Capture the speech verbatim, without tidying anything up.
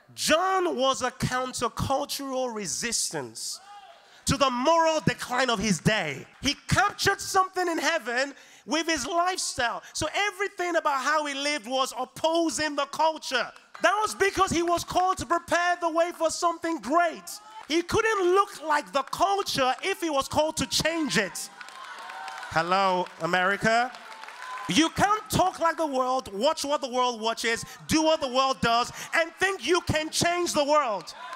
John was a countercultural resistance to the moral decline of his day. He captured something in heaven with his lifestyle. So everything about how he lived was opposing the culture. That was because he was called to prepare the way for something great. He couldn't look like the culture if he was called to change it. Hello, America. You can't talk like the world, watch what the world watches, do what the world does, and think you can change the world.